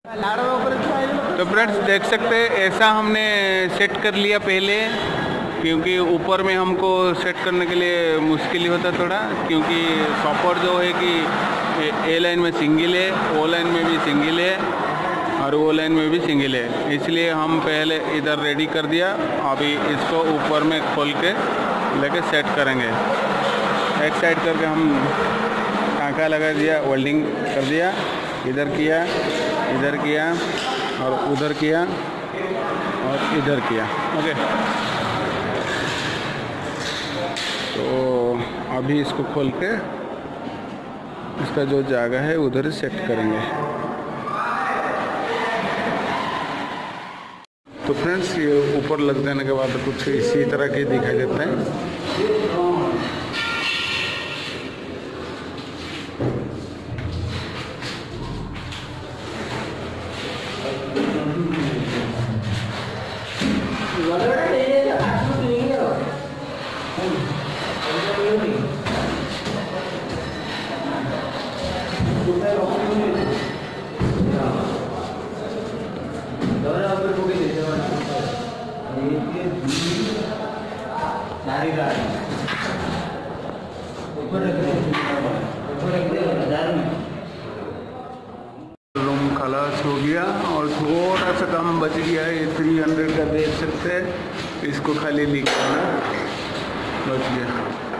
तो फ्रेंड्स देख सकते हैं ऐसा हमने सेट कर लिया पहले, क्योंकि ऊपर में हमको सेट करने के लिए मुश्किल ही होता थोड़ा, क्योंकि सॉपर जो है कि ए लाइन में सिंगल है, ओ लाइन में भी सिंगल है और ओ लाइन में भी सिंगल है, इसलिए हम पहले इधर रेडी कर दिया। अभी इसको ऊपर में खोल के लेके सेट करेंगे। एक साइड करके हम टाँका लगा दिया, वेल्डिंग कर दिया, इधर किया और उधर किया और इधर किया। ओके, तो अभी इसको खोल के इसका जो जगह है उधर सेट करेंगे। तो फ्रेंड्स ये ऊपर लग जाने के बाद कुछ इसी तरह के दिखाई देता है। रूम खलास हो गया और थोड़ा सा कम बच गया है, ये 300 का देख सकते हैं। इसको खाली लीक करना बच गया।